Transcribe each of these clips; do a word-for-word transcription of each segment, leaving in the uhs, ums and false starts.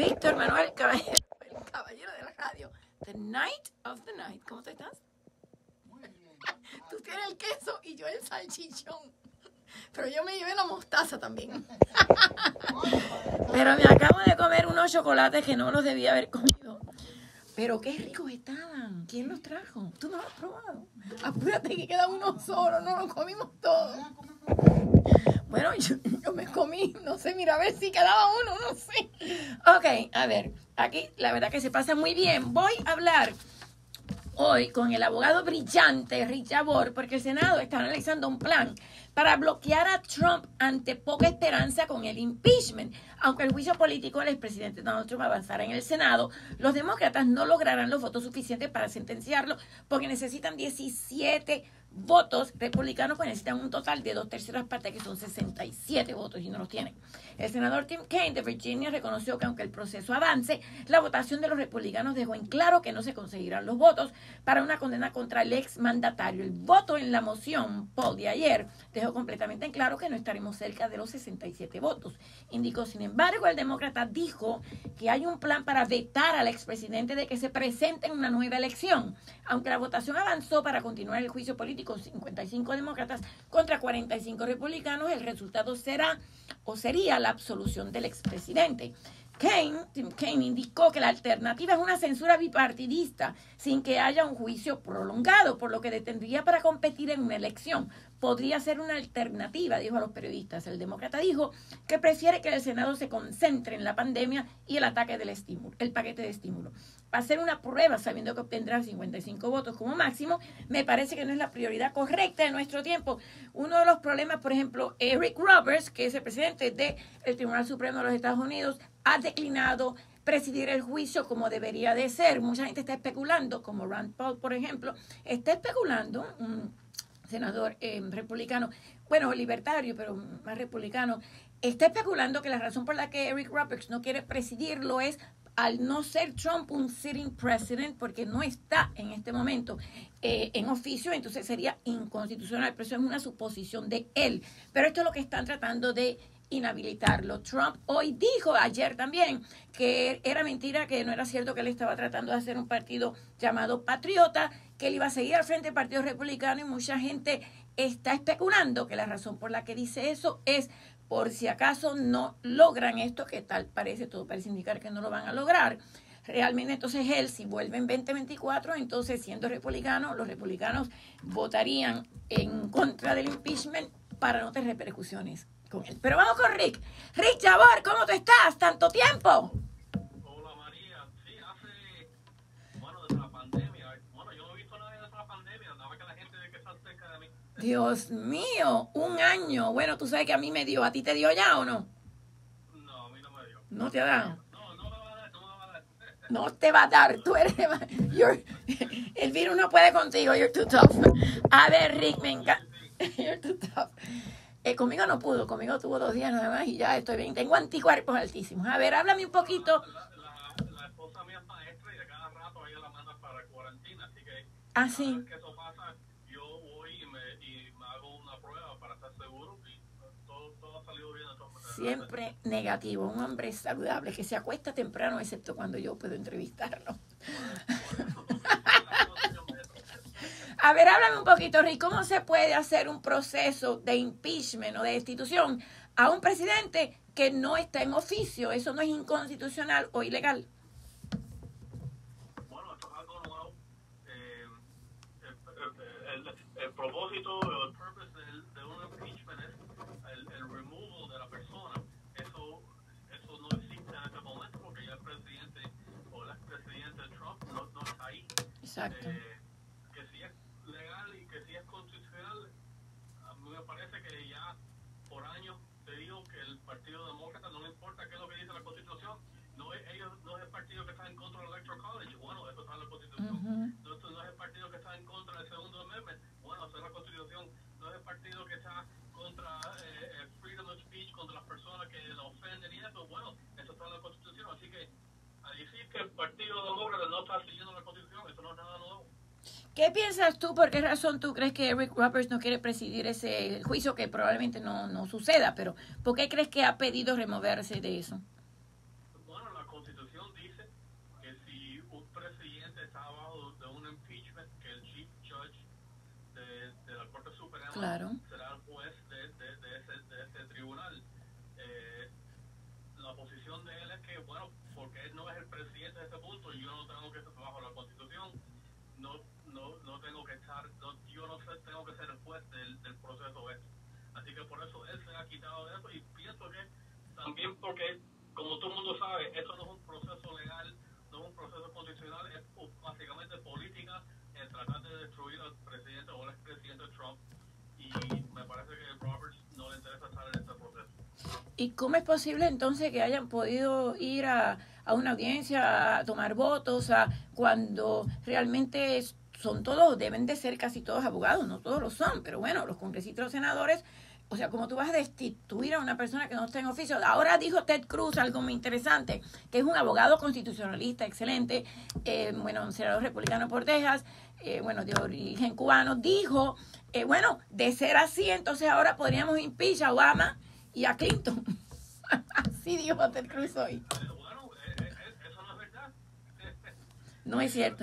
Víctor Manuel Caballero, el caballero de la radio. The Night of the Night. ¿Cómo te estás? Muy bien. Tú tienes el queso y yo el salchichón. Pero yo me llevé la mostaza también. Pero me acabo de comer unos chocolates que no los debía haber comido. Pero qué ricos estaban. ¿Quién los trajo? ¿Tú no los has probado? Apúrate que queda uno solo. No lo comimos todo. Bueno, yo, yo me comí. No sé, mira a ver si quedaba uno. No sé. Ok, a ver. Aquí la verdad que se pasa muy bien. Voy a hablar hoy con el abogado brillante Rick Jabor, porque el Senado está analizando un plan para bloquear a Trump ante poca esperanza con el impeachment. Aunque el juicio político del expresidente Donald Trump avanzara en el Senado, los demócratas no lograrán los votos suficientes para sentenciarlo porque necesitan diecisiete votos. Republicanos pues necesitan un total de dos terceras partes, que son sesenta y siete votos, y no los tienen. El senador Tim Kaine de Virginia reconoció que aunque el proceso avance, la votación de los republicanos dejó en claro que no se conseguirán los votos para una condena contra el ex mandatario. El voto en la moción Paul de ayer dejó completamente en claro que no estaremos cerca de los sesenta y siete votos. Indicó, sin embargo, el demócrata dijo que hay un plan para vetar al expresidente de que se presente en una nueva elección. Aunque la votación avanzó para continuar el juicio político con cincuenta y cinco demócratas contra cuarenta y cinco republicanos, el resultado será o sería la absolución del expresidente. Kaine, Tim Kaine indicó que la alternativa es una censura bipartidista sin que haya un juicio prolongado, por lo que detendría para competir en una elección. Podría ser una alternativa, dijo a los periodistas. El demócrata dijo que prefiere que el Senado se concentre en la pandemia y el ataque del estímulo, el paquete de estímulo. Hacer una prueba sabiendo que obtendrá cincuenta y cinco votos como máximo, me parece que no es la prioridad correcta de nuestro tiempo. Uno de los problemas, por ejemplo, Eric Roberts, que es el presidente del Tribunal Supremo de los Estados Unidos, ha declinado presidir el juicio como debería de ser. Mucha gente está especulando, como Rand Paul, por ejemplo, está especulando, un senador eh, republicano, bueno, libertario, pero más republicano, está especulando que la razón por la que Eric Roberts no quiere presidirlo es al no ser Trump un sitting president, porque no está en este momento eh, en oficio, entonces sería inconstitucional, pero eso es una suposición de él. Pero esto es lo que están tratando de inhabilitarlo. Trump hoy dijo, ayer también, que era mentira, que no era cierto que él estaba tratando de hacer un partido llamado Patriota, que él iba a seguir al frente del Partido Republicano, y mucha gente está especulando que la razón por la que dice eso es por si acaso no logran esto, que tal parece, todo parece indicar que no lo van a lograr. Realmente, entonces él, si vuelve en veinte veinticuatro, entonces siendo republicano, los republicanos votarían en contra del impeachment para no tener repercusiones con él. Pero vamos con Rick. Rick Jabor, ¿cómo tú estás? ¿Tanto tiempo? Hola María, sí, hace, bueno, desde la pandemia, bueno, yo no he visto a nadie desde la pandemia, nada que la gente de que está cerca de mí. Dios mío, un año. Bueno, tú sabes que a mí me dio, ¿a ti te dio ya o no? No, a mí no me dio. ¿No te ha dado? No, no me va a dar, no me va a dar. No te va a dar, tú eres, you're, el virus no puede contigo, you're too tough. A ver, Rick, venga, you're too tough. Eh, conmigo no pudo, conmigo tuvo dos días nada más y ya estoy bien. Tengo anticuerpos altísimos. A ver, háblame un poquito. La, la, la esposa mía es maestra y de cada rato ella la manda para cuarentena, así que Ah, sí. cada vez que eso pasa, yo voy y me, y me hago una prueba para estar seguro y todo, todo ha salido bien. Entonces, Siempre negativo, un hombre saludable que se acuesta temprano, excepto cuando yo puedo entrevistarlo. A ver, háblame un poquito, Rick, ¿cómo se puede hacer un proceso de impeachment o de destitución a un presidente que no está en oficio? Eso no es inconstitucional o ilegal. Bueno, esto es algo nuevo. Eh, el, el, el, el propósito, el purpose de, de un impeachment es el, el removal de la persona. Eso, eso no existe en este momento porque ya el presidente o el expresidente Trump no, no está ahí. Exacto. Eh, que si es legal y que si es constitucional, a mí me parece que ya por años te digo que el Partido Demócrata no le importa qué es lo que dice la Constitución. No es, ellos, no es el partido que está en contra del Electoral College. Bueno, eso está en la Constitución. Uh-huh. No, esto no es el partido que está en contra del Segundo Amendment. Bueno, eso es la Constitución. No es el partido que está contra eh, el freedom of speech, contra las personas que lo ofenden y eso. Bueno, eso está en la Constitución. Así que a decir que el Partido Demócrata no está siguiendo la Constitución, eso no es nada nuevo. ¿Qué piensas tú? ¿Por qué razón tú crees que Eric Roberts no quiere presidir ese juicio, que probablemente no, no suceda? Pero ¿por qué crees que ha pedido removerse de eso? Bueno, la Constitución Constitución dice que si un presidente está abajo de un impeachment, que el chief judge de, de la Corte Suprema claro. será el juez de, de, de, ese, de ese tribunal. Eh, la posición de él es que, bueno, porque él no es el presidente de este punto, yo no tengo que estar bajo la Constitución, no no no tengo que estar, no, yo no sé, tengo que ser el juez del, del proceso este. Así que por eso él se ha quitado de eso y pienso que también porque, como todo el mundo sabe, eso no es un proceso legal, no es un proceso constitucional, es básicamente política en tratar de destruir al presidente o al expresidente Trump, y me parece que a Roberts no le interesa estar en este proceso. ¿Y cómo es posible entonces que hayan podido ir a, a una audiencia a tomar votos a, cuando realmente son todos, deben de ser casi todos abogados, no todos lo son, pero bueno, los congresistas y los senadores, o sea, ¿cómo tú vas a destituir a una persona que no está en oficio? Ahora dijo Ted Cruz algo muy interesante, que es un abogado constitucionalista excelente, eh, bueno, un senador republicano por Texas, eh, bueno, de origen cubano, dijo, eh, bueno, de ser así, entonces ahora podríamos impeach a Obama y a Clinton. Así dijo Ted Cruz hoy. Bueno, eh, eh, eso no es verdad. No es cierto.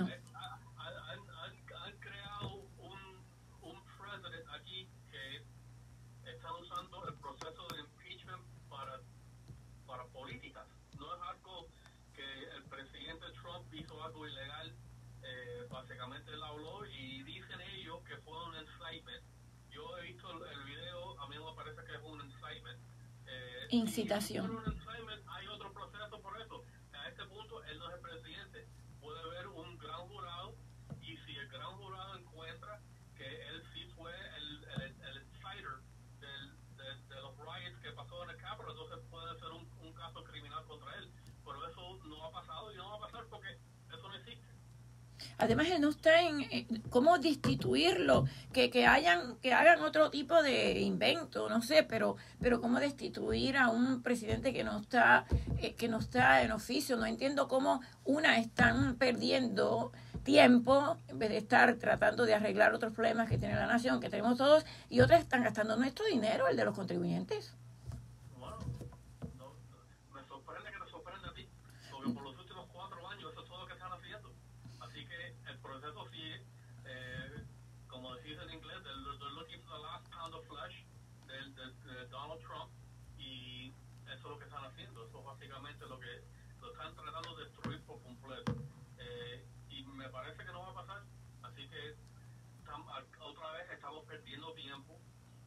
Han, han, han creado un, un president aquí que están usando el proceso de impeachment para, para políticas. No es algo que el presidente Trump hizo algo ilegal. Eh, básicamente él habló y dicen ellos que fue un incitement. Yo he visto el, el video, a mí me parece que es un incitement. Eh, Incitación. Si un incitement, hay otro proceso por eso. A este punto él no es el presidente. Puede haber un gran jurado y si el gran jurado encuentra que él sí fue el, el, el inciter del, de, de los riots que pasó en el Capitol, entonces puede ser un, un caso criminal contra él. Pero eso no ha pasado y no va a pasar porque eso no existe. Además, él no está en eh, cómo destituirlo, que, que hayan que hagan otro tipo de invento, no sé, pero pero cómo destituir a un presidente que no está eh, que no está en oficio. No entiendo cómo una están perdiendo tiempo en vez de estar tratando de arreglar otros problemas que tiene la nación, que tenemos todos, y otras están gastando nuestro dinero, el de los contribuyentes. Bueno, no, me sorprende que te sorprenda a ti, porque por los últimos cuatro años eso es todo lo que están haciendo. Así que el proceso sigue, eh, como decís en inglés, they're, they're looking for the last pound of flesh de, de, de Donald Trump, y eso es lo que están haciendo. Eso es básicamente lo que lo están tratando de destruir por completo. Eh, y me parece que no va a pasar. Así que tam, otra vez estamos perdiendo tiempo.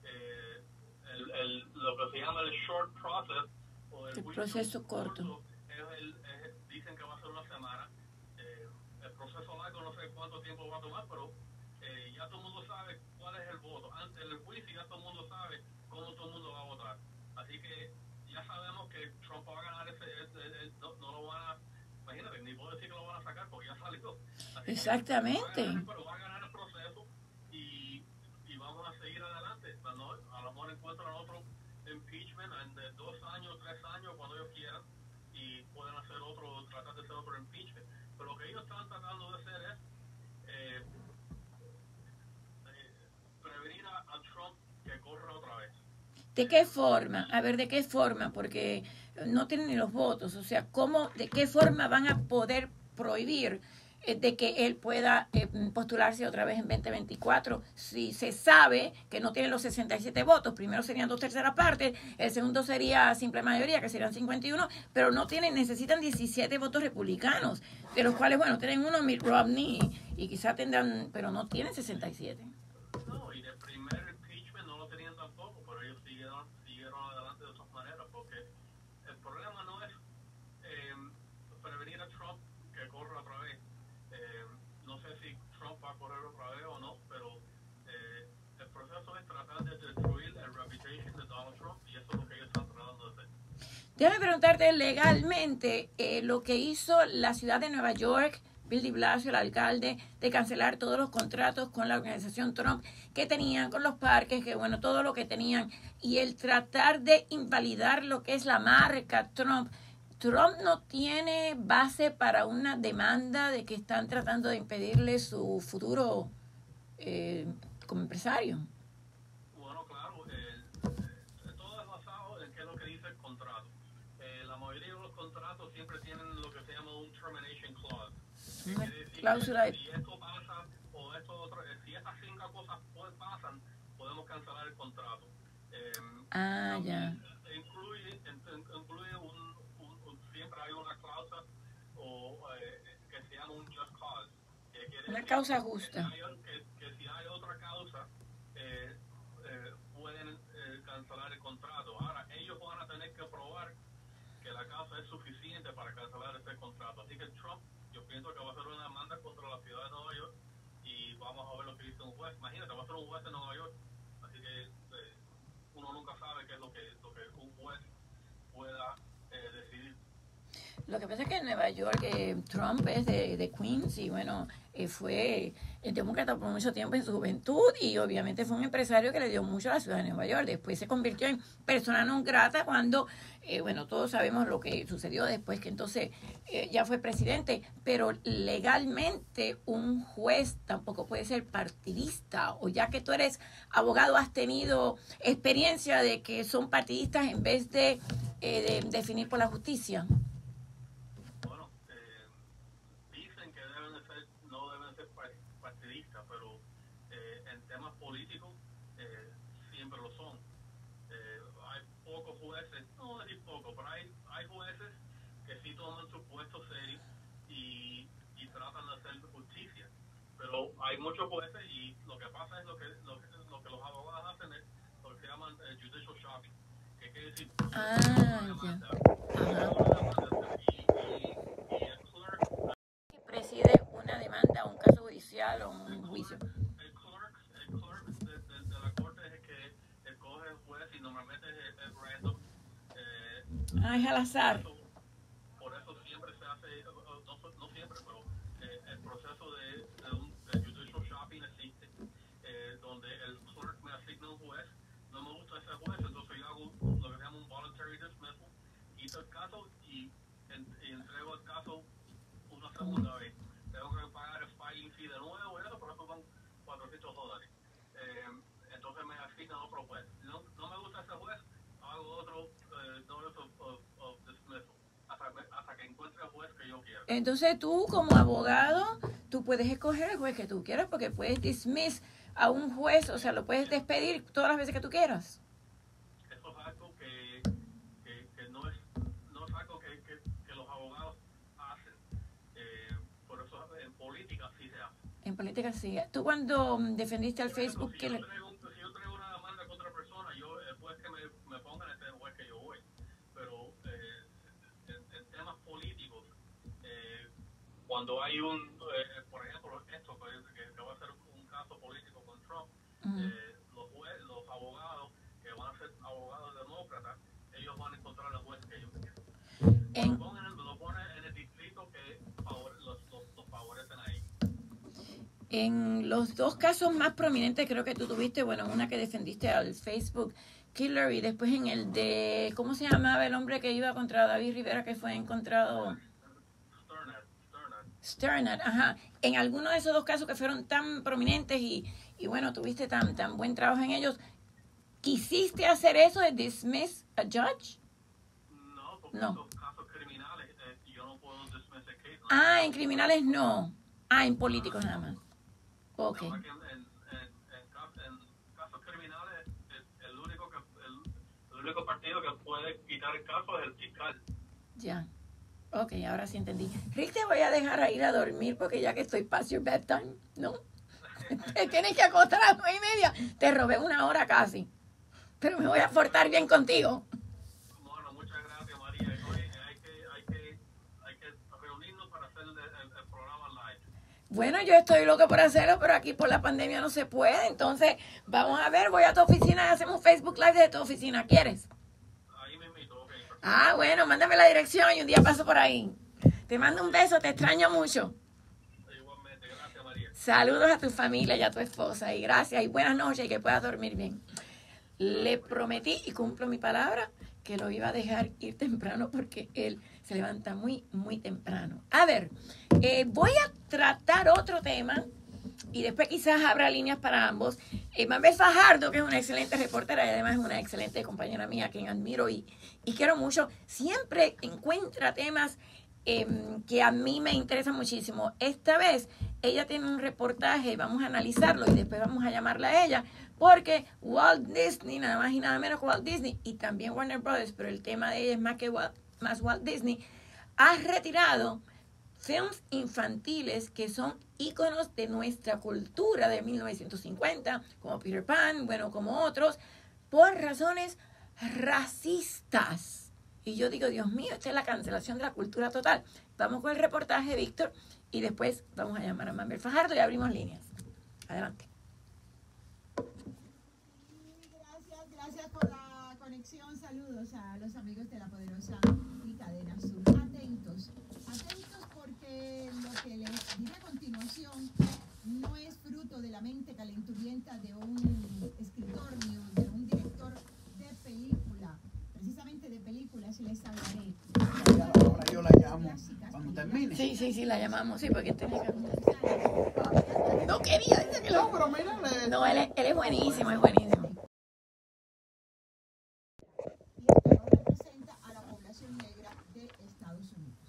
Eh, el, el, lo que se llama el short process, o el, el proceso corto, corto es el, es, dicen que va a ser una semana. Eh, el proceso largo no sé cuánto tiempo va a tomar, pero eh, ya todo el mundo sabe cuál es el voto. Antes del juicio ya todo el mundo sabe cómo todo el mundo va a votar. Así que ya sabemos que Trump va a ganar ese, ese, ese no, no lo van a, imagínate, ni puedo decir que lo van a sacar porque ya salió. Así exactamente. Que va a ganar, pero va a ganar el proceso y, y vamos a seguir adelante. No, a lo mejor encuentran otro impeachment en de dos años, tres años, cuando ellos quieran, y pueden hacer otro, tratar de hacer otro impeachment. Pero lo que ellos están tratando de hacer es eh, eh, prevenir a, a Trump que corra otra vez. ¿De qué forma? A ver, ¿de qué forma? Porque no tienen ni los votos. O sea, ¿cómo, de qué forma van a poder prohibir eh, de que él pueda eh, postularse otra vez en veinte veinticuatro si se sabe que no tiene los sesenta y siete votos? Primero serían dos terceras partes, el segundo sería simple mayoría, que serían cincuenta y uno, pero no tienen, necesitan diecisiete votos republicanos, de los cuales, bueno, tienen uno Mitt Romney y, y quizá tendrán, pero no tienen sesenta y siete. No, y del primer impeachment no lo tenían tampoco, pero ellos siguieron, siguieron adelante de otras maneras, porque el problema no es eh, prevenir a Trump que corra otra vez. Eh, no sé si Trump va a correr otra vez o no, pero eh, el proceso es tratar de destruir el reputation de Donald Trump, y eso es lo que ellos están tratando de hacer. Déjame preguntarte legalmente eh, lo que hizo la ciudad de Nueva York, Bill de Blasio, el alcalde, de cancelar todos los contratos con la organización Trump que tenían con los parques, que bueno, todo lo que tenían, y el tratar de invalidar lo que es la marca Trump. Trump no tiene base para una demanda de que están tratando de impedirle su futuro eh, como empresario. Bueno, claro, eh, eh, todo es basado en qué es lo que dice el contrato. Eh, la mayoría de los contratos siempre tienen lo que se llama ¿Qué Una quiere decir? cláusula Que de... si esto pasa o esto otro, eh, si esas cinco cosas pues, pasan, podemos cancelar el contrato. Eh, Ah, ya. incluye incluye un, un, un, siempre hay una cláusula o eh, que se llama un just cause, que quiere Una decir causa justa. que si hay, que, que si hay otra causa eh, eh, pueden eh, cancelar el contrato. Ahora ellos van a tener que probar que la causa es suficiente para cancelar ese contrato. Así que Trump, yo pienso que va a hacer una demanda contra la ciudad de Nueva York y vamos a ver lo que dice un juez. Imagínate, va a ser un juez de Nueva York, así que eh, uno nunca sabe qué es lo que, lo que un juez pueda eh, decidir. Lo que pasa es que en Nueva York eh, Trump es de, de Queens y bueno, eh, fue el demócrata por mucho tiempo en su juventud y obviamente fue un empresario que le dio mucho a la ciudad de Nueva York. Después se convirtió en persona non grata cuando, eh, bueno, todos sabemos lo que sucedió después, que entonces eh, ya fue presidente, pero legalmente un juez tampoco puede ser partidista, o ya que tú eres abogado, has tenido experiencia de que son partidistas en vez de, eh, de definir por la justicia. Bueno, eh, dicen que deben de ser, no deben ser partidistas, pero eh, en temas políticos eh, siempre lo son. Eh, hay pocos jueces, no decir poco, pero hay, hay jueces que sí toman su puesto serio y, y tratan de hacer justicia. Pero hay muchos jueces y lo que pasa es lo que, lo que, lo que los abogados hacen es lo que se llama eh, judicial shopping, que quiere decir Ah, ya. Que preside una demanda, un caso judicial o un juicio. El clerk, el clerk de, de, de la corte es el que escoge el juez y normalmente es, es random. Eh, Ah, es al azar. Por eso, por eso siempre se hace, no, no siempre, pero eh, el proceso de, de un de judicial shopping existe, eh, donde el clerk me asigna un juez, no me gusta ese juez, entonces yo hago lo que se llama un voluntary dismissal, quito el caso y, en, y entrego el caso una segunda vez. Tengo que pagar el filing fee de nuevo, y eso, por eso son cuatrocientos dólares. Eh, entonces me asignan otro juez. No, no me gusta ese juez, hago otro eh, notice of, of, of dismissal, hasta, hasta que encuentre el juez que yo quiero. Entonces tú como abogado, tú puedes escoger el juez que tú quieras porque puedes dismiss a un juez, o sea, lo puedes despedir todas las veces que tú quieras. Eso es algo que, que, que no, es, no es algo que, que, que los abogados hacen. Eh, por eso en política sí se hace. En política sí. Tú cuando mm, defendiste al Por ejemplo, Facebook... si, que yo le... traigo, si yo traigo una demanda contra otra persona, yo, el juez que me, me pongan es el juez que yo voy. Pero eh, en, en temas políticos, eh, cuando hay un, eh, por ejemplo, esto que, que va a ser un caso político con Trump, Uh-huh. eh, los, juez, los abogados que van a ser abogados demócratas, ellos van a encontrar el juez que ellos quieren. En... Lo, ponen, lo ponen en el distrito que favore, los, los, los favorecen a ellos. En los dos casos más prominentes creo que tú tuviste, bueno, una que defendiste al Facebook Killer y después en el de, ¿cómo se llamaba el hombre que iba contra David Rivera que fue encontrado? Sternad, Sternad. Sternad, ajá. En alguno de esos dos casos que fueron tan prominentes y, y bueno, tuviste tan, tan buen trabajo en ellos, ¿quisiste hacer eso de dismiss a judge? No, porque No. esos casos criminales, eh, yo no puedo dismiss el case. No. Ah, en criminales no. Ah, en políticos nada más. Ok. No, que en, en, en, en, en casos criminales, el, el, único que, el, el único partido que puede quitar el caso es el fiscal. Ya. Ok, ahora sí entendí. Rick, te voy a dejar a ir a dormir porque ya que estoy past your bedtime, ¿no? Te tienes que acostar a las nueve y media. Te robé una hora casi. Pero me voy a portar bien contigo. Bueno, muchas gracias, María. Hoy hay que, hay que, hay que reunirnos para hacer el, el, el programa live. Bueno, yo estoy loca por hacerlo, pero aquí por la pandemia no se puede. Entonces, vamos a ver, voy a tu oficina y hacemos Facebook Live de tu oficina. ¿Quieres? Ahí me invito, ok. Ah, bueno, mándame la dirección y un día paso por ahí. Te mando un beso, te extraño mucho. Igualmente, gracias, María. Saludos a tu familia y a tu esposa. Y gracias y buenas noches y que puedas dormir bien. Le prometí y cumplo mi palabra que lo iba a dejar ir temprano porque él se levanta muy, muy temprano. A ver, eh, voy a tratar otro tema y después quizás habrá líneas para ambos. Eh, Mabel Fajardo, que es una excelente reportera y además es una excelente compañera mía, a quien admiro y, y quiero mucho, siempre encuentra temas eh, que a mí me interesa muchísimo. Esta vez ella tiene un reportaje, vamos a analizarlo y después vamos a llamarla a ella, porque Walt Disney, nada más y nada menos que Walt Disney, y también Warner Brothers, pero el tema de ella es más que Walt, más Walt Disney, ha retirado films infantiles que son íconos de nuestra cultura de mil novecientos cincuenta, como Peter Pan, bueno, como otros, por razones racistas. Y yo digo, Dios mío, esta es la cancelación de la cultura total. Vamos con el reportaje, Víctor, y después vamos a llamar a Mambel Fajardo y abrimos líneas. Adelante. Gracias, gracias por la conexión. Saludos a los amigos de La Poderosa y Cadena Sur. Atentos, atentos porque lo que les diré a continuación no es fruto de la mente calenturienta de un escritor ni de un director de película. Precisamente de películas les hablaré. Ahora yo la llamo cuando termine. Sí, sí, sí, la llamamos, sí, porque tenía que... No quería, dice que lo... No, pero mira, le- No, él es, él es buenísimo, es buenísimo. Y esto no representa a la población negra de Estados Unidos.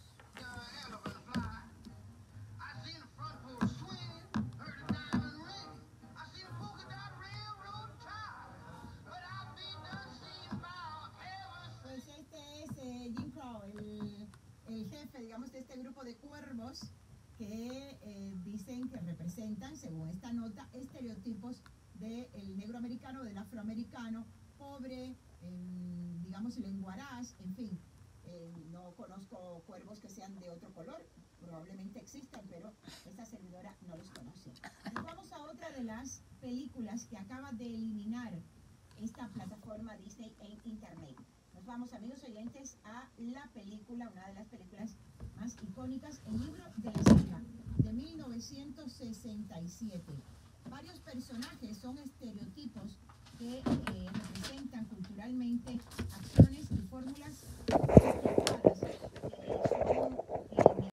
Pues este es eh, Jim Crow, el, el jefe, digamos, de este grupo de cuervos que eh, dicen que representan, según esta nota, estereotipos del negro americano, del afroamericano, pobre, eh, digamos, lenguaraz, en fin. Eh, no conozco cuervos que sean de otro color, probablemente existen, pero esta servidora no los conoce. Nos vamos a otra de las películas que acaba de eliminar esta plataforma Disney en Internet. Nos vamos, amigos oyentes, a la película, una de las películas más icónicas, El libro de la selva, de mil novecientos sesenta y siete. Varios personajes son estereotipos que eh, representan culturalmente acciones y fórmulas equivocadas, que son eh,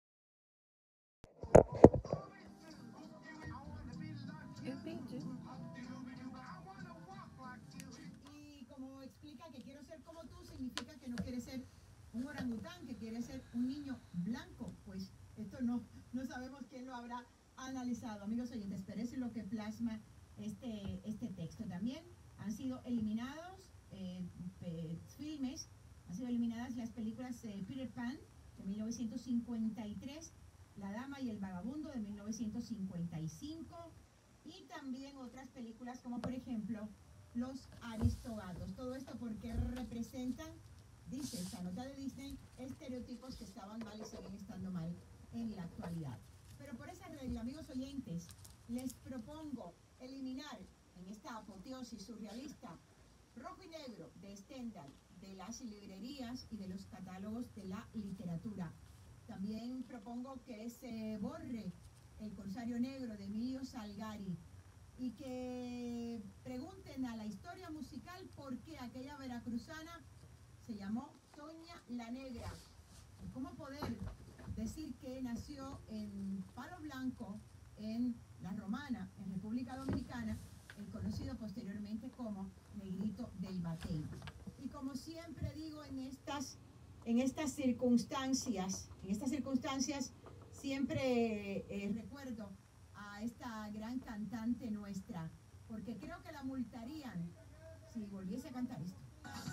y como explica que quiero ser como tú, significa que no quiere ser un orangután, que quiere ser un niño blanco. Pues esto no, no sabemos quién lo habrá analizado. Amigos oyentes, pero eso es lo que plasma este, este texto. También han sido eliminados eh, eh, filmes, han sido eliminadas las películas eh, Peter Pan de mil novecientos cincuenta y tres, La Dama y el Vagabundo de mil novecientos cincuenta y cinco, y también otras películas como por ejemplo Los Aristogatos. Todo esto porque representan, dice esta nota de Disney, estereotipos que estaban mal y siguen estando mal en la actualidad. Pero por esa regla, amigos oyentes, les propongo eliminar en esta apoteosis surrealista rojo y negro de Stendhal, de las librerías y de los catálogos de la literatura. También propongo que se borre El Corsario Negro de Emilio Salgari y que pregunten a la historia musical por qué aquella veracruzana se llamó Soña la Negra. ¿Cómo poder decir que nació en Palo Blanco, en La Romana, en República Dominicana, el conocido posteriormente como Negrito del Batey? Y como siempre digo en estas, en estas circunstancias, en estas circunstancias siempre eh, recuerdo a esta gran cantante nuestra, porque creo que la multarían si volviese a cantar esto.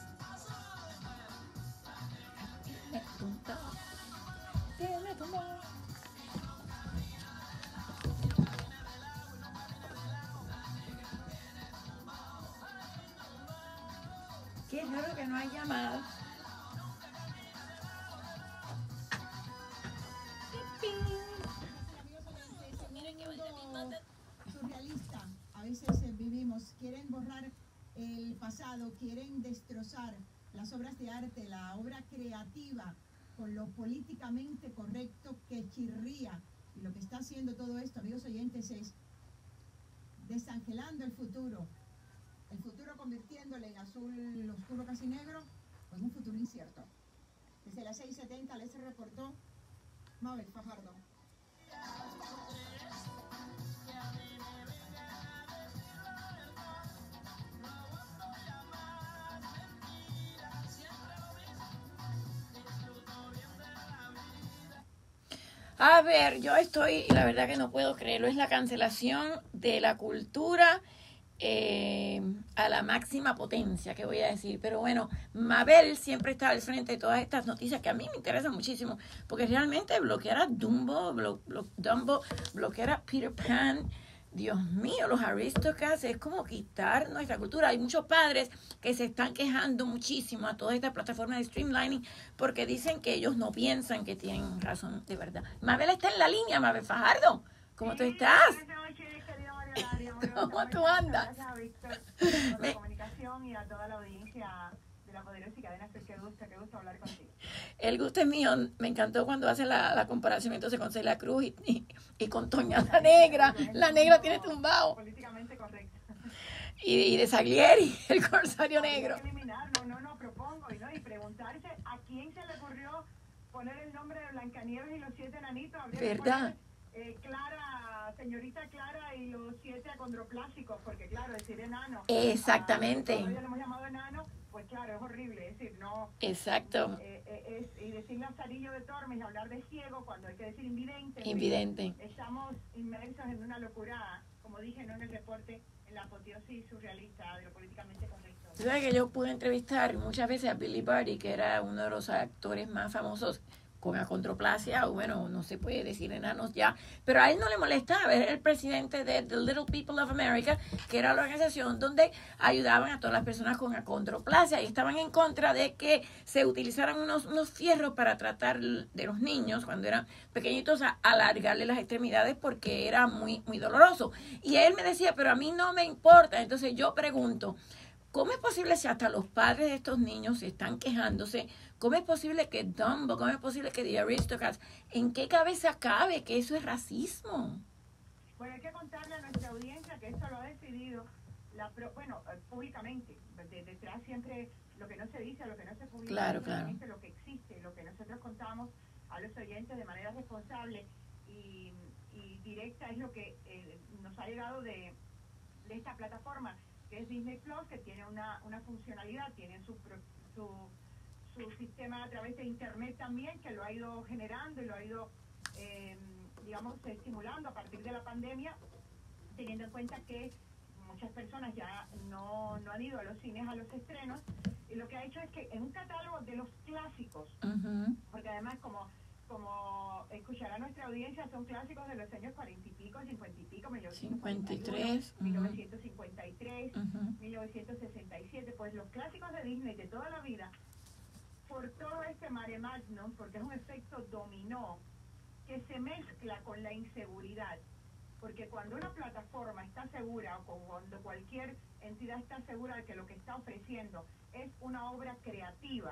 Qué raro que no hay llamadas. Surrealista, a veces eh, vivimos, quieren borrar el pasado, quieren destrozar las obras de arte, la obra creativa, con lo políticamente correcto que chirría. Y lo que está haciendo todo esto, amigos oyentes, es desangelando el futuro, el futuro convirtiéndole en azul oscuro casi negro, o en un futuro incierto. Desde las seis setenta les reportó Mabel Fajardo. A ver, yo estoy, la verdad que no puedo creerlo, es la cancelación de la cultura eh, a la máxima potencia, que voy a decir. Pero bueno, Mabel siempre está al frente de todas estas noticias que a mí me interesan muchísimo, porque realmente bloquear a Dumbo, blo, blo, Dumbo, bloquear a Peter Pan, Dios mío, los Aristocats, es como quitar nuestra cultura. Hay muchos padres que se están quejando muchísimo a toda esta plataforma de streamlining porque dicen que ellos no piensan que tienen razón de verdad. Mabel está en la línea, Mabel Fajardo. ¿Cómo tú estás? Buenas noches, querido Mario Dario. ¿Cómo tú andas? Gracias a Víctor por Me- la comunicación y a toda la audiencia de la poderosa y cadena Ser. Qué gusto, qué gusto hablar contigo. El gusto es mío. Me encantó cuando hace la, la comparación entonces con Celia Cruz y, y, y con Toña la Negra. La Negra tiene tumbado. Políticamente correcto. Y, y de Saglieri, el corsario negro. Hay que eliminar, no, no, no, propongo. Y, ¿no? y preguntarse a quién se le ocurrió poner el nombre de Blancanieves y los siete enanitos. Habría que ¿Verdad? poner, eh, Clara, señorita Clara y los siete acondroplásicos, porque claro, decir enano. Exactamente. Ah, todavía lo hemos llamado enano, pues claro, es horrible. Es decir, no. Exacto. Eh, eh, es, y decir Lazarillo de Tormes y hablar de ciego cuando hay que decir invidente. Invidente. Estamos inmersos en una locura, como dije ¿no? en el reporte, en la apoteosis surrealista de lo políticamente correcto. Tú sabes que yo pude entrevistar muchas veces a Billy Barty, que era uno de los actores más famosos con acondroplasia, o bueno, no se puede decir enanos ya, pero a él no le molestaba, era el presidente de The Little People of America, que era la organización donde ayudaban a todas las personas con acondroplasia y estaban en contra de que se utilizaran unos, unos fierros para tratar de los niños cuando eran pequeñitos a alargarle las extremidades porque era muy, muy doloroso. Y él me decía, pero a mí no me importa. Entonces yo pregunto, ¿cómo es posible si hasta los padres de estos niños están quejándose? ¿Cómo es posible que Dumbo, cómo es posible que The Aristocats, en qué cabeza cabe que eso es racismo? Bueno, hay que contarle a nuestra audiencia que esto lo ha decidido, la pro, bueno, eh, públicamente, de, detrás siempre lo que no se dice, lo que no se publica, Claro, claro. lo que existe, lo que nosotros contamos a los oyentes de manera responsable y, y directa es lo que eh, nos ha llegado de, de esta plataforma, que es Disney Plus, que tiene una, una funcionalidad, tiene su, su, su sistema a través de Internet también, que lo ha ido generando y lo ha ido, eh, digamos, estimulando a partir de la pandemia, teniendo en cuenta que muchas personas ya no, no han ido a los cines, a los estrenos, y lo que ha hecho es que en un catálogo de los clásicos, Uh-huh. porque además como como escuchará nuestra audiencia, son clásicos de los años cuarenta y pico, cincuenta y pico, cincuenta y tres, mil novecientos cincuenta y tres, Uh-huh. mil novecientos sesenta y siete, pues los clásicos de Disney de toda la vida, por todo este mare magnum, porque es un efecto dominó que se mezcla con la inseguridad, porque cuando una plataforma está segura o cuando cualquier entidad está segura de que lo que está ofreciendo es una obra creativa,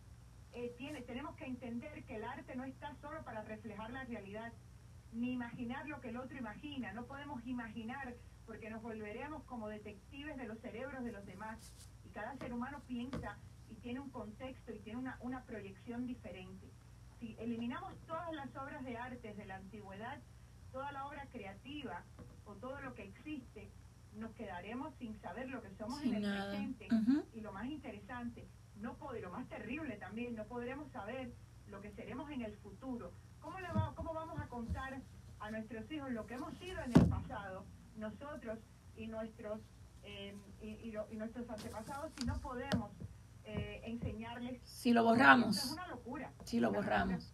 eh, tiene, tenemos que entender que el arte no está solo para reflejar la realidad, ni imaginar lo que el otro imagina. No podemos imaginar porque nos volveremos como detectives de los cerebros de los demás, y cada ser humano piensa y tiene un contexto y tiene una, una proyección diferente. Si eliminamos todas las obras de arte de la antigüedad, toda la obra creativa o todo lo que existe, nos quedaremos sin saber lo que somos Sin en el nada. presente. Uh-huh. Y lo más interesante, no pod- y lo más terrible también, no podremos saber lo que seremos en el futuro. ¿Cómo, le va, ¿Cómo vamos a contar a nuestros hijos lo que hemos sido en el pasado, nosotros y nuestros eh, y, y, lo, y nuestros antepasados, si no podemos eh, enseñarles? Si lo Esto borramos, es una locura. si lo Una borramos.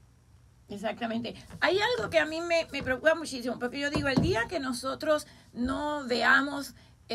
Exactamente. Hay algo que a mí me, me preocupa muchísimo, porque yo digo, el día que nosotros no veamos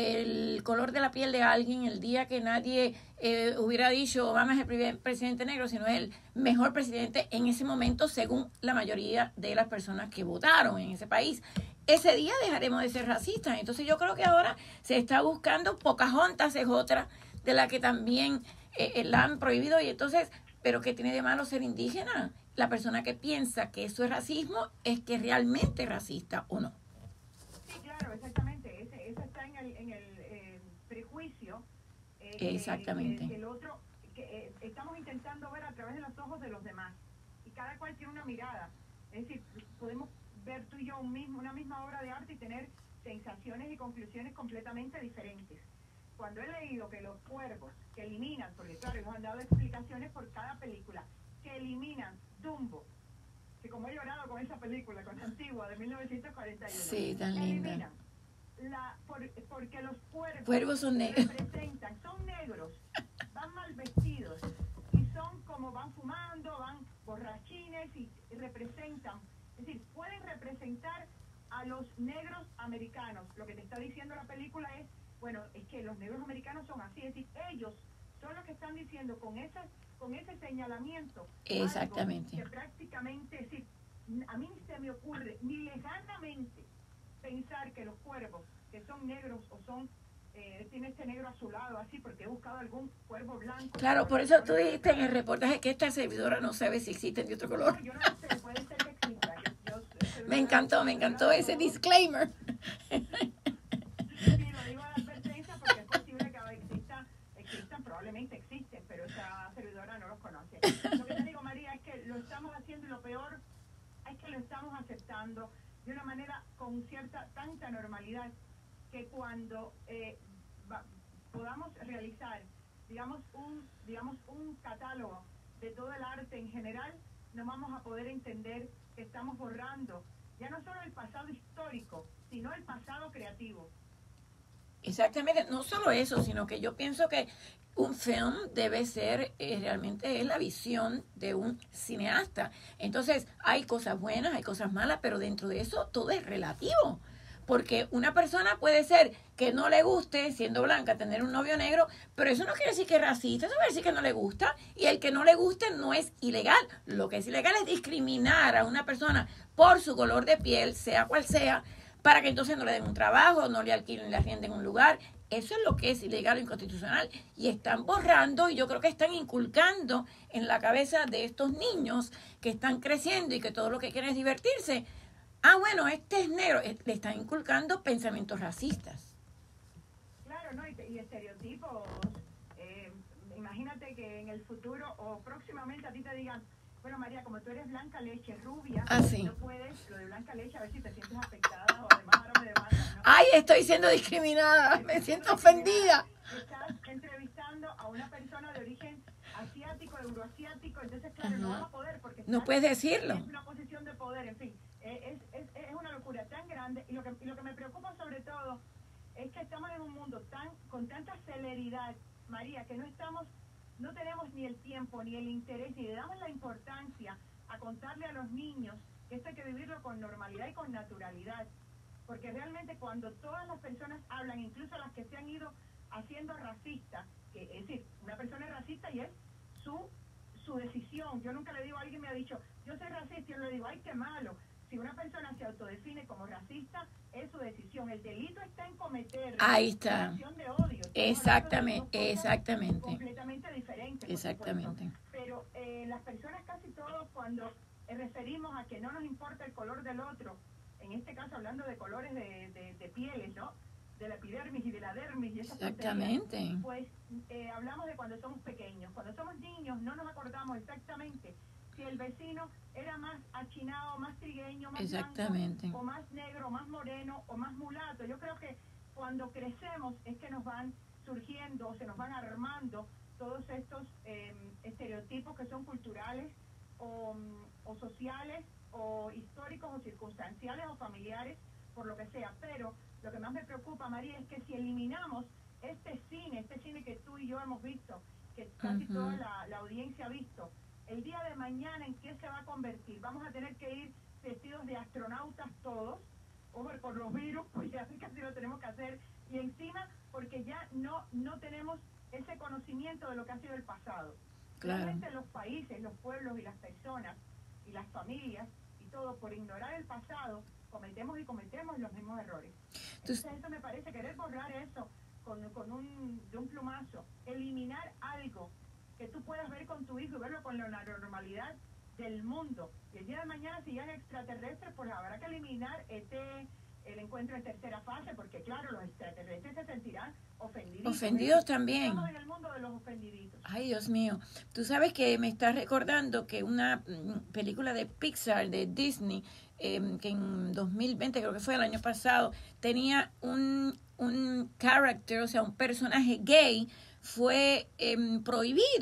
el color de la piel de alguien, el día que nadie eh, hubiera dicho Obama es el primer presidente negro, sino el mejor presidente en ese momento, según la mayoría de las personas que votaron en ese país, ese día dejaremos de ser racistas. Entonces yo creo que ahora se está buscando, Pocahontas es otra de la que también eh, la han prohibido, y entonces, ¿pero qué tiene de malo ser indígena? La persona que piensa que eso es racismo es que realmente es racista o no. Sí, claro, exactamente. Ese, eso está en el, en el eh, prejuicio. Eh, que- Exactamente. Que, que el otro, que eh, estamos intentando ver a través de los ojos de los demás. Y cada cual tiene una mirada. Es decir, podemos ver tú y yo un mismo, una misma obra de arte y tener sensaciones y conclusiones completamente diferentes. Cuando he leído que los cuervos que eliminan, porque claro, nos han dado explicaciones por cada película, que eliminan Dumbo, que como he llorado con esa película, con la antigua de mil novecientos cuarenta y uno. Sí, tan linda. Eliminan la, por, porque los cuervos, Cuervos son negros. representan, son negros, van mal vestidos y son como van fumando, van borrachines y, y representan, es decir, pueden representar a los negros americanos. Lo que te está diciendo la película es, bueno, es que los negros americanos son así, es decir, ellos son los que están diciendo con ese, con ese señalamiento. Exactamente. Que prácticamente, es decir, a mí ni se me ocurre, ni lejanamente, pensar que los cuervos, que son negros o son, eh, tiene este negro azulado así, porque he buscado algún cuervo blanco. Claro, por eso tú dijiste en el reportaje que esta servidora no sabe si existen de otro color. No, yo no lo sé, puede ser que exista. Yo, yo, Me encantó, me encantó ese disclaimer. Sí, lo digo a la advertencia porque es posible que exista, existan, probablemente existen, pero esa servidora no los conoce. Lo que te digo, María, es que lo estamos haciendo y lo peor es que lo estamos aceptando de una manera con cierta, tanta normalidad, que cuando eh, va, podamos realizar, digamos un, digamos, un catálogo de todo el arte en general, no vamos a poder entender que estamos borrando ya no solo el pasado histórico, sino el pasado creativo. Exactamente, no solo eso, sino que yo pienso que un film debe ser, eh, realmente es la visión de un cineasta. Entonces, hay cosas buenas, hay cosas malas, pero dentro de eso todo es relativo. Porque una persona puede ser que no le guste, siendo blanca, tener un novio negro, pero eso no quiere decir que es racista, eso quiere decir que no le gusta. Y el que no le guste no es ilegal. Lo que es ilegal es discriminar a una persona por su color de piel, sea cual sea, para que entonces no le den un trabajo, no le alquilen la rienda en un lugar. Eso es lo que es ilegal o inconstitucional. Y están borrando, y yo creo que están inculcando en la cabeza de estos niños que están creciendo y que todo lo que quieren es divertirse. Ah, bueno, este es negro. Le están inculcando pensamientos racistas. Claro, ¿no? Y, y estereotipos. Eh, imagínate que en el futuro o próximamente a ti te digan, bueno, María, como tú eres blanca leche, rubia, ah, sí. no puedes, lo de blanca leche, a ver si te sientes afectada o además ahora me demandan, ¿no? Ay, estoy siendo discriminada, me siento ofendida. Estás entrevistando a una persona de origen asiático, euroasiático, entonces claro, uh-huh. no vas a poder porque no puedes decirlo. Es una posición de poder, en fin, es, es, es una locura tan grande y lo que, y lo que me preocupa sobre todo es que estamos en un mundo tan con tanta celeridad, María, que no estamos no tenemos ni el tiempo, ni el interés, ni le damos la importancia a contarle a los niños que esto hay que vivirlo con normalidad y con naturalidad. Porque realmente cuando todas las personas hablan, incluso las que se han ido haciendo racistas, que es decir, una persona es racista y es su, su decisión. Yo nunca le digo a alguien, me ha dicho, yo soy racista, y yo le digo, ay, qué malo. Si una persona se autodefine como racista, es su decisión. El delito está en cometer ahí está. De odio. Exactamente, exactamente. Completamente diferente. Exactamente. Pero eh, las personas casi todos cuando eh, referimos a que no nos importa el color del otro, en este caso hablando de colores de, de, de pieles, ¿no? De la epidermis y de la dermis y esas exactamente. Tonterías, pues eh, hablamos de cuando somos pequeños. Cuando somos niños no nos acordamos exactamente si el vecino era más achinado, más trigueño, más exactamente. blanco, o más negro, más moreno, o más mulato. Yo creo que cuando crecemos es que nos van surgiendo, o se nos van armando todos estos eh, estereotipos que son culturales, o, o sociales, o históricos, o circunstanciales, o familiares, por lo que sea. Pero lo que más me preocupa, María, es que si eliminamos este cine, este cine que tú y yo hemos visto, que casi uh-huh. toda la, la audiencia ha visto, el día de mañana, ¿en qué se va a convertir? Vamos a tener que ir vestidos de astronautas todos, o por los virus, pues ya casi lo tenemos que hacer, y encima porque ya no, no tenemos ese conocimiento de lo que ha sido el pasado. Claro. Realmente los países, los pueblos y las personas, y las familias, y todo, por ignorar el pasado, cometemos y cometemos los mismos errores. Entonces eso me parece, querer borrar eso con, con un, de un plumazo, eliminar algo que tú puedas ver con tu hijo y verlo con la normalidad del mundo. Y el día de mañana, si llegan extraterrestres, pues habrá que eliminar este el encuentro en tercera fase, porque claro, los extraterrestres se sentirán ofendidos. Ofendidos también. Estamos en el mundo de los ofendiditos. Ay, Dios mío. Tú sabes que me estás recordando que una película de Pixar, de Disney, eh, que en dos mil veinte, creo que fue el año pasado, tenía un, un character, o sea, un personaje gay, fue eh, prohibido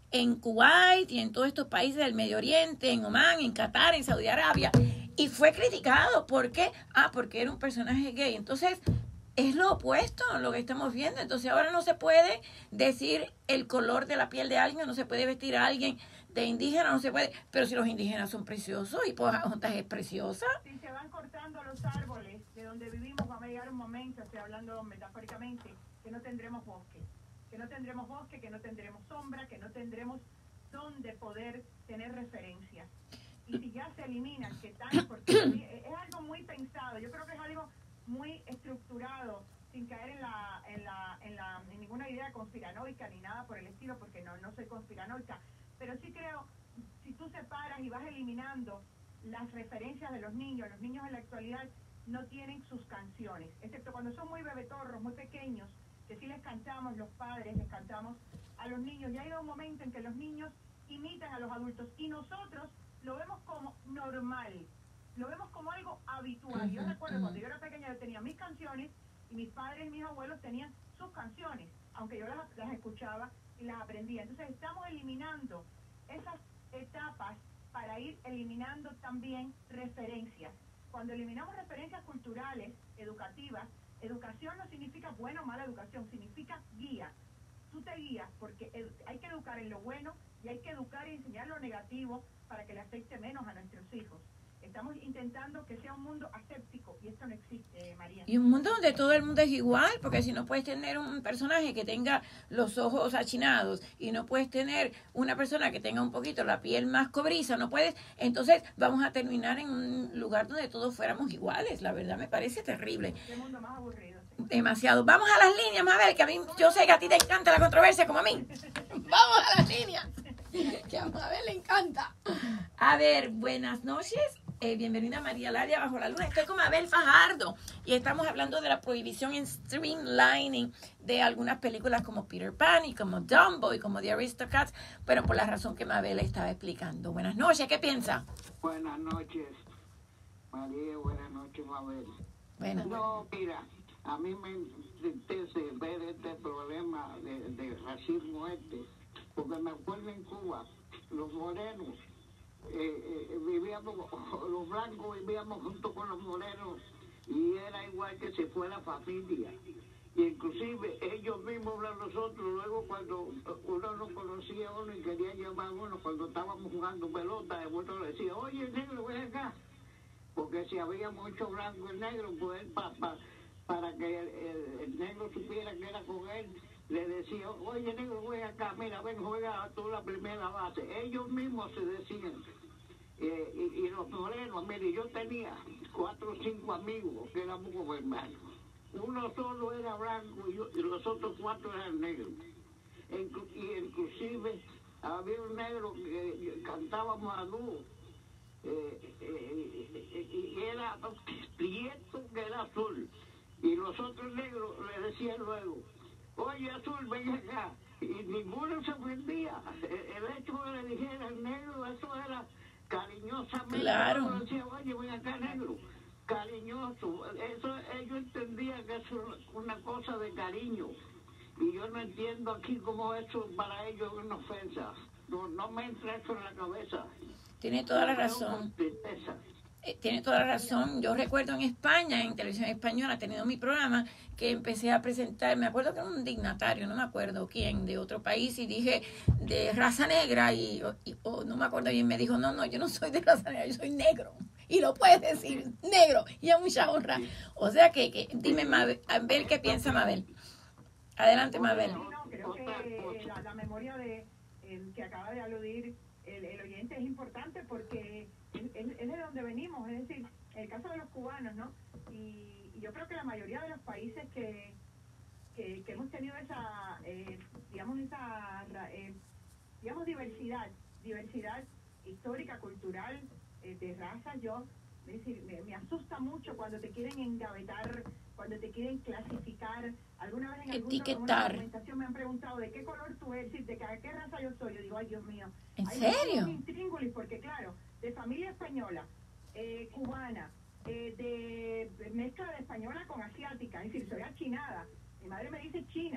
en Kuwait y en todos estos países del Medio Oriente, en Omán, en Qatar, en Saudi Arabia, y fue criticado. ¿Por qué? Ah, porque era un personaje gay. Entonces, es lo opuesto a lo que estamos viendo. Entonces, ahora no se puede decir el color de la piel de alguien, no se puede vestir a alguien de indígena, no se puede. Pero si los indígenas son preciosos y Pocahontas es preciosa. Si se van cortando los árboles de donde vivimos, va a llegar un momento, estoy hablando metafóricamente, que no tendremos bosque. Que no tendremos bosque, que no tendremos sombra, que no tendremos donde poder tener referencias. Y si ya se eliminan, que tal, porque es algo muy pensado, yo creo que es algo muy estructurado, sin caer en la, en la, en la, en ninguna idea conspiranoica ni nada por el estilo, porque no, no soy conspiranoica, pero sí creo, si tú separas y vas eliminando las referencias de los niños, los niños en la actualidad no tienen sus canciones, excepto cuando son muy bebetorros, muy pequeños, que sí les cantamos, los padres les cantamos a los niños. Ya llega un momento en que los niños imitan a los adultos y nosotros lo vemos como normal, lo vemos como algo habitual. Yo recuerdo cuando yo era pequeña, yo tenía mis canciones y mis padres y mis abuelos tenían sus canciones, aunque yo las, las escuchaba y las aprendía. Entonces estamos eliminando esas etapas para ir eliminando también referencias. Cuando eliminamos referencias culturales, educativas, educación no significa buena o mala educación, significa guía. Tú te guías porque hay que educar en lo bueno y hay que educar y enseñar lo negativo para que le afecte menos a nuestros hijos. Estamos intentando que sea un mundo aséptico y esto no existe, María. Y un mundo donde todo el mundo es igual, porque si no puedes tener un personaje que tenga los ojos achinados y no puedes tener una persona que tenga un poquito la piel más cobriza, no puedes, entonces vamos a terminar en un lugar donde todos fuéramos iguales. La verdad me parece terrible. Qué mundo más aburrido. Sí. Demasiado. Vamos a las líneas, Mabel, que a mí, yo sé que a ti te encanta la controversia como a mí. Vamos a las líneas, que a Mabel le encanta. A ver, buenas noches. Eh, bienvenida a María Laria Bajo la Luna. Estoy con Mabel Fajardo y estamos hablando de la prohibición en streamlining de algunas películas como Peter Pan y como Dumbo y como The Aristocats, pero por la razón que Mabel estaba explicando. Buenas noches, ¿qué piensa? Buenas noches, María. Buenas noches, Mabel. Buenas. No, mira, a mí me entristece ver este problema de, de racismo este, porque me acuerdo en Cuba, los morenos, Eh, eh, vivíamos, los blancos vivíamos junto con los morenos y era igual que si fuera familia, y inclusive ellos mismos a nosotros luego cuando uno no conocía a uno y quería llamar a uno cuando estábamos jugando pelota, el otro le decía, oye negro, ven acá, porque si había mucho blanco y negro, pues él pa, pa, para que el, el, el negro supiera que era con él, le decía, oye negro, ven acá, mira, ven, juega tú la primera base. Ellos mismos se decían, eh, y, y los morenos, mire, yo tenía cuatro o cinco amigos que éramos como hermanos. Uno solo era blanco y, yo, y los otros cuatro eran negros. Inclu- y inclusive había un negro que cantábamos a dúo, eh, eh, eh, y era prieto que era azul. Y los otros negros le decían luego, oye azul, ven acá. Y ninguno se ofendía. El hecho que le dijeran negro, eso era cariñosamente. Claro. Le decía, oye, ven acá negro. Cariñoso. Eso ellos entendían que eso es una cosa de cariño. Y yo no entiendo aquí cómo eso para ellos es una ofensa. No, no me entra eso en la cabeza. Tiene toda la Lo veo razón. con tristeza. Eh, tiene toda la razón. Yo recuerdo en España, en televisión española, teniendo mi programa, que empecé a presentar, me acuerdo que era un dignatario, no me acuerdo quién, de otro país, y dije de raza negra, y, y oh, no me acuerdo bien, me dijo, no, no, yo no soy de raza negra, yo soy negro. Y lo puedes decir, negro, y a mucha honra. O sea que, que dime, Mabel, a ver qué piensa Mabel. Adelante, Mabel. Sí, no, creo que la, la memoria de el que acaba de aludir el, el oyente es importante porque es, es, es de donde venimos, es decir, el caso de los cubanos, ¿no? Y, y yo creo que la mayoría de los países que, que, que hemos tenido esa, eh, digamos, esa, eh, digamos, diversidad, diversidad histórica, cultural, eh, de raza, yo, es decir, me, me asusta mucho cuando te quieren engavetar, cuando te quieren clasificar. Alguna vez en algún Etiquetar. documentación me han preguntado de qué color tú eres, de qué, qué raza yo soy. Yo digo, ay Dios mío. ¿En Hay serio? un intríngulis, porque claro, de familia española, eh, cubana, eh, de, de mezcla de española con asiática, es decir, soy achinada. Mi madre me dice china.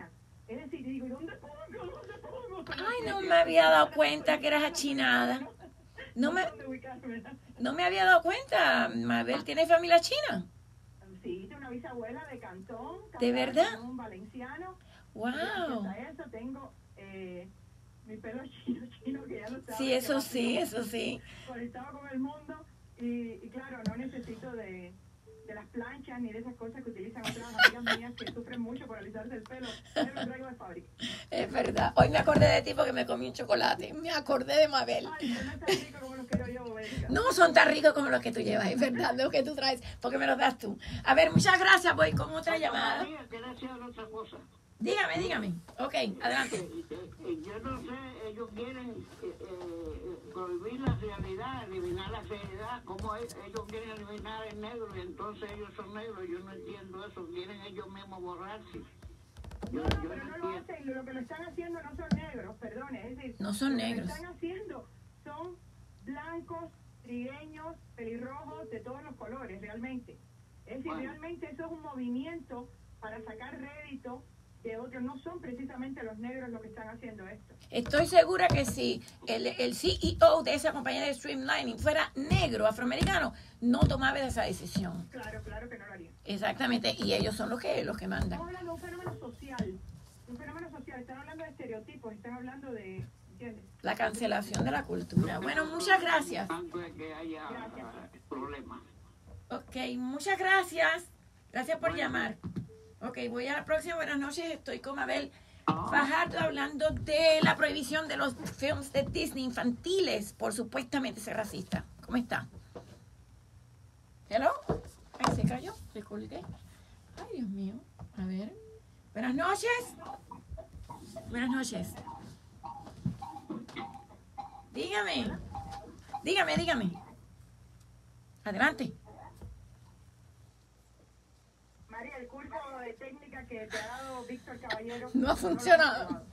Es decir, digo, ¿y dónde pongo? ¿Dónde pongo? Ay, no me había dado cuenta que eras achinada. No me, ¿Dónde ubicarme? no me había dado cuenta. Mabel, ¿tiene familia china? Sí, tengo una bisabuela de Cantón. ¿De verdad? Un valenciano. Wow. Gracias a eso tengo eh, mi pelo chino, chino, que ya lo sabes. Sí, eso sí, eso sí. Conectado con el mundo. Y, y claro, no necesito de, de las planchas ni de esas cosas que utilizan otras amigas mías que sufren mucho por alisarse el pelo. Yo lo traigo de fábrica. Es verdad. Hoy me acordé de ti porque me comí un chocolate. Me acordé de Mabel. Ay, pero no es tan rico como los quiero yo, Bélgica. No son tan ricos como los que tú llevas, es verdad, los que tú traes, porque me los das tú. A ver, muchas gracias. Voy con otra llamada. María, quería decir otra cosa. Dígame, dígame. Ok, adelante. Eh, eh, Yo no sé, ellos quieren eh, eh, prohibir la realidad, eliminar la realidad, como es- ellos quieren eliminar el negro y entonces ellos son negros, yo no entiendo eso, quieren ellos mismos borrarse. No, Yo, no, yo pero no no lo entiendo. hacen. Lo que lo están haciendo no son negros, perdone. Es decir, No son lo que negros. Lo que están haciendo son blancos, trigueños, pelirrojos, de todos los colores, realmente. Es decir, Bueno. realmente eso es un movimiento para sacar rédito de otros. No son precisamente los negros los que están haciendo esto. Estoy segura que si el, el C E O de esa compañía de streamlining fuera negro, afroamericano, no tomaba esa decisión. Claro, claro que no lo harían. Exactamente, y ellos son los que, los que mandan. Estamos hablando de un fenómeno social. Un fenómeno social. Están hablando de estereotipos, están hablando de... ¿Entiendes? La cancelación de la cultura. Bueno, muchas gracias. Tanto es que haya eh, problemas. Ok, muchas gracias. Gracias por llamar. Ok, voy a la próxima. Buenas noches. Estoy con Mabel Fajardo hablando de la prohibición de los films de Disney infantiles por supuestamente ser racista. ¿Cómo está? ¿Hello? Ay, se cayó. Le colgué. Ay, Dios mío. A ver. Buenas noches. Buenas noches. Dígame. Dígame, dígame. Adelante. María, el curso de técnica que te ha dado Víctor Caballero... No ha lo has funcionado. aprobado.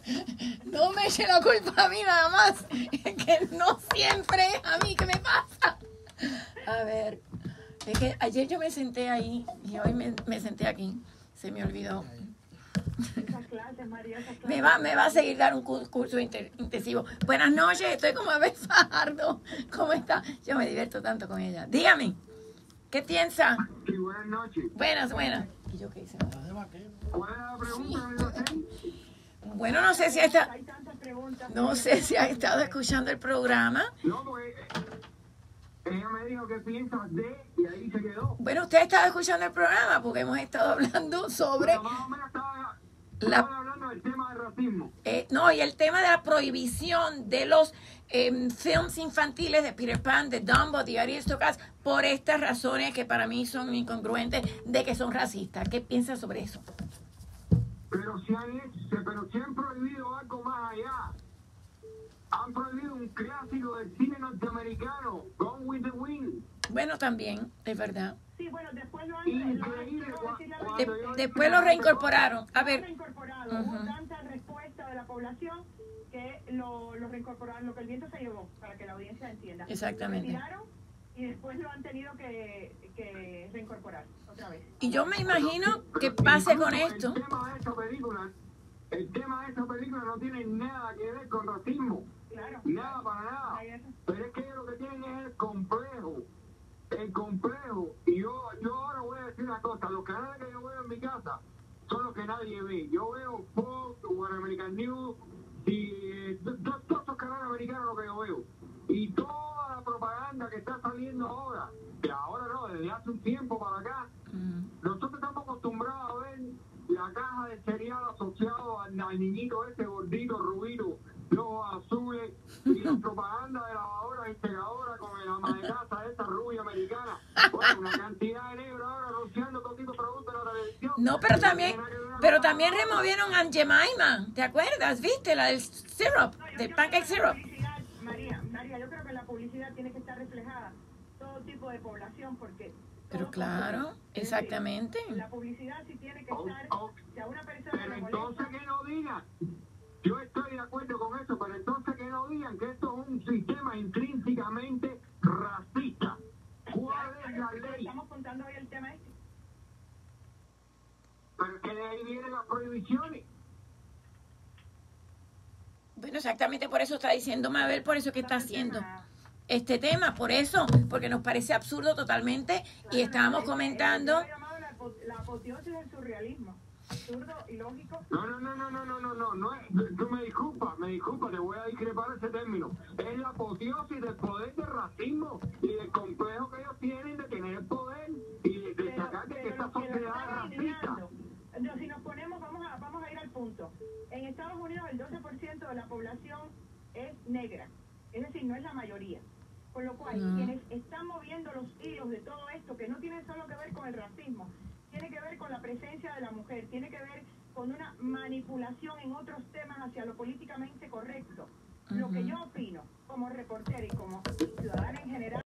No me eche la culpa a mí nada más, que no siempre es a mí que me pasa. A ver, es que ayer yo me senté ahí y hoy me, me senté aquí. Se me olvidó. Esas clases, María, esas clases. Me va, me va a seguir dar un cu- curso inter- intensivo. Buenas noches, estoy como Abel Fajardo. ¿Cómo está? Yo me divierto tanto con ella. Dígame, ¿qué piensa? Sí, buenas noches. Buenas, buenas. ¿Y yo qué hice? ¿Cuál es la pregunta, amigo? Bueno, no sé si está, Hay tantas preguntas. no sé si ha estado escuchando el programa. No, porque ella me dijo que piensas de y ahí se quedó. Bueno, usted ha estado escuchando el programa porque hemos estado hablando sobre Pero más o menos estaba, la estaba hablando del tema del racismo. Eh, no, y el tema de la prohibición de los eh, films infantiles de Peter Pan, de Dumbo, de Aristócratas, por estas razones que para mí son incongruentes de que son racistas. ¿Qué piensa sobre eso? Pero si han hecho, pero si han prohibido algo más allá. Han prohibido un clásico del cine norteamericano, Gone with the Wind. Bueno, también, es verdad. Sí, bueno, después lo han... Increíble, lo- cua- decir la cuando De- verdad, yo- después lo reincorporaron. A lo han ver, reincorporado. Ujú. Hubo tanta respuesta de la población que lo, lo reincorporaron, lo que el viento se llevó, para que la audiencia entienda. Exactamente. Lo retiraron y después lo han tenido que, que reincorporar otra vez. y yo me imagino Pero que pase incluso con esto. El tema de esta película, el tema de esta película no tiene nada que ver con racismo. Claro. Nada para nada. Hay eso. Pero es que ellos lo que tienen es el complejo. El complejo. Y yo, yo ahora voy a decir una cosa. Los canales que yo veo en mi casa son los que nadie ve. Yo veo Fox, One American News y eh, to- to- todos estos canales americanos lo que yo veo. Y toda la propaganda que está saliendo ahora, que ahora no, desde hace un tiempo para acá, Mm. nosotros estamos acostumbrados a ver la caja de cereal asociado al, al niñito ese gordito, rubito, de ojos azules, y la propaganda de lavadora y segadora con el ama de casa esa rubia americana. Bueno, una cantidad de negros ahora anunciando todo tipo de productos en la televisión. No, pero también, No tiene nada que ver una pero cosa también con la otra. removieron a Jemima. ¿Te acuerdas? ¿Viste? La del syrup, No, yo- del yo pancake creo que syrup. la publicidad, María, María, yo creo que la publicidad tiene que estar reflejada todo tipo de población porque... Pero todos claro, consumimos. Es decir, exactamente. La publicidad sí tiene que Oh, estar... oh. Si a una persona Pero le entonces molesta... que no digan, yo estoy de acuerdo con eso, pero entonces que no digan que esto es un sistema intrínsecamente racista. ¿Cuál es la Pero ley? estamos contando hoy el tema este. Pero es que de ahí vienen las prohibiciones. exactamente por eso está diciendo Mabel, por eso que está haciendo este tema, por eso, porque nos parece absurdo totalmente y estábamos comentando... La apoteosis del surrealismo. Absurdo y lógico. No, no, no, no, no, no, no, no, no, es- tú me disculpas, me disculpas, te voy a discrepar ese término. Es la apoteosis del poder del racismo y del complejo que ellos tienen de tener el poder y de, de Pero- sacar de que pero esta lo que lo sociedad están es racista. eliminando. No, si nos ponemos, vamos a, vamos a ir al punto. En Estados Unidos el doce por ciento de la población es negra, es decir, no es la mayoría. Con lo cual, No. quienes están moviendo los hilos de todo esto, que no tiene solo que ver con el racismo, tiene que ver con la presencia de la mujer, tiene que ver con una manipulación en otros temas hacia lo políticamente correcto. Lo que yo opino como reportera y como ciudadana en general,